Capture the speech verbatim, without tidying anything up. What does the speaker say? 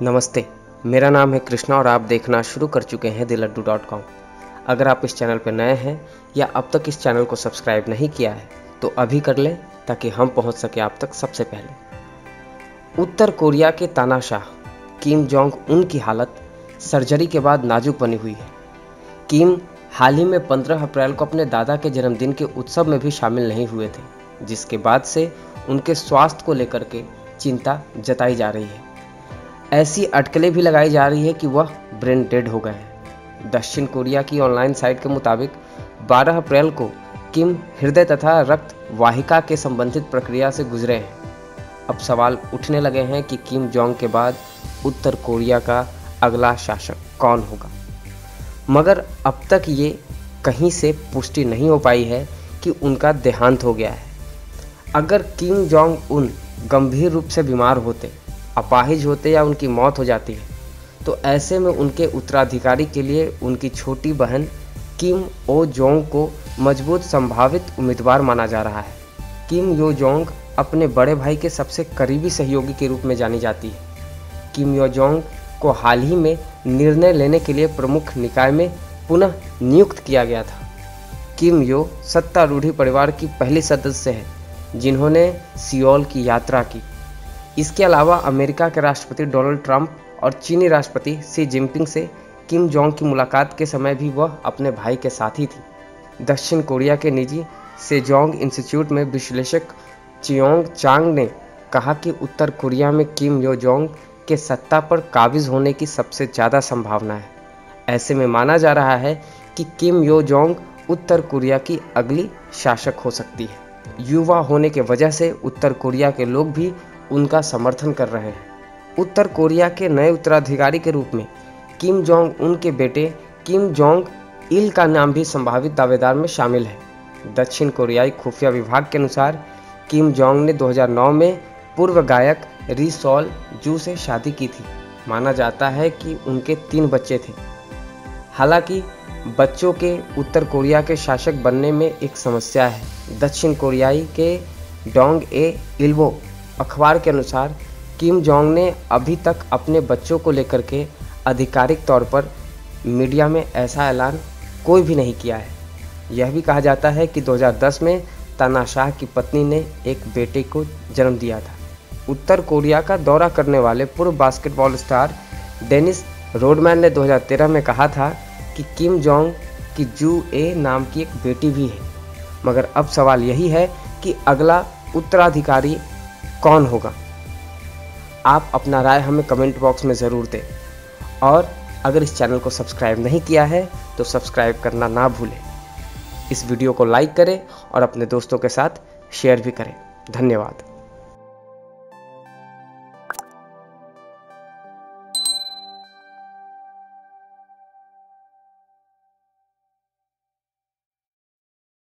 नमस्ते, मेरा नाम है कृष्णा और आप देखना शुरू कर चुके हैं द लड्डू डॉट कॉम। अगर आप इस चैनल पर नए हैं या अब तक इस चैनल को सब्सक्राइब नहीं किया है तो अभी कर लें ताकि हम पहुंच सके आप तक सबसे पहले। उत्तर कोरिया के तानाशाह किम जोंग उन की हालत सर्जरी के बाद नाजुक बनी हुई है। किम हाल ही में पंद्रह अप्रैल को अपने दादा के जन्मदिन के उत्सव में भी शामिल नहीं हुए थे, जिसके बाद से उनके स्वास्थ्य को लेकर के चिंता जताई जा रही है। ऐसी अटकलें भी लगाई जा रही है कि वह ब्रेन डेड हो गए हैं। दक्षिण कोरिया की ऑनलाइन साइट के मुताबिक बारह अप्रैल को किम हृदय तथा रक्त वाहिका के संबंधित प्रक्रिया से गुजरे हैं। अब सवाल उठने लगे हैं कि किम जोंग के बाद उत्तर कोरिया का अगला शासक कौन होगा, मगर अब तक ये कहीं से पुष्टि नहीं हो पाई है कि उनका देहांत हो गया है। अगर किम जोंग उन गंभीर रूप से बीमार होते, अपाहिज होते या उनकी मौत हो जाती है तो ऐसे में उनके उत्तराधिकारी के लिए उनकी छोटी बहन किम ओ जोंग को मजबूत संभावित उम्मीदवार माना जा रहा है। किम यो जोंग अपने बड़े भाई के सबसे करीबी सहयोगी के रूप में जानी जाती है। किम यो जोंग को हाल ही में निर्णय लेने के लिए प्रमुख निकाय में पुनः नियुक्त किया गया था। किम यो सत्तारूढ़ परिवार की पहली सदस्य है जिन्होंने सियोल की यात्रा की। इसके अलावा अमेरिका के राष्ट्रपति डोनाल्ड ट्रंप और चीनी राष्ट्रपति शी जिनपिंग से किम जोंग की मुलाकात के समय भी वह अपने भाई के साथ ही थी। दक्षिण कोरिया के निजी सेजोंग इंस्टीट्यूट में विश्लेषक चियोंग चांग ने कहा कि उत्तर कोरिया में किम यो जोंग के सत्ता पर काबिज होने की सबसे ज़्यादा संभावना है। ऐसे में माना जा रहा है कि किम यो जोंग उत्तर कोरिया की अगली शासक हो सकती है। युवा होने के वजह से उत्तर कोरिया के लोग भी उनका समर्थन कर रहे हैं। उत्तर कोरिया के नए उत्तराधिकारी के रूप में किम जोंग उन के बेटे किम जोंग इल का नाम भी संभावित दावेदार में शामिल है। दक्षिण कोरियाई खुफिया विभाग के अनुसार किम जोंग ने दो हज़ार नौ में पूर्व गायक री सोल जू से शादी की थी। माना जाता है कि उनके तीन बच्चे थे। हालांकि बच्चों के उत्तर कोरिया के शासक बनने में एक समस्या है। दक्षिण कोरियाई के डोंग ए इल्बो अखबार के अनुसार किम जोंग ने अभी तक अपने बच्चों को लेकर के आधिकारिक तौर पर मीडिया में ऐसा ऐलान कोई भी नहीं किया है। यह भी कहा जाता है कि दो हज़ार दस में तानाशाह की पत्नी ने एक बेटे को जन्म दिया था। उत्तर कोरिया का दौरा करने वाले पूर्व बास्केटबॉल स्टार डेनिस रोडमैन ने दो हज़ार तेरह में कहा था कि किम जोंग की जू ए नाम की एक बेटी भी है। मगर अब सवाल यही है कि अगला उत्तराधिकारी कौन होगा। आप अपना राय हमें कमेंट बॉक्स में ज़रूर दें और अगर इस चैनल को सब्सक्राइब नहीं किया है तो सब्सक्राइब करना ना भूलें। इस वीडियो को लाइक करें और अपने दोस्तों के साथ शेयर भी करें। धन्यवाद।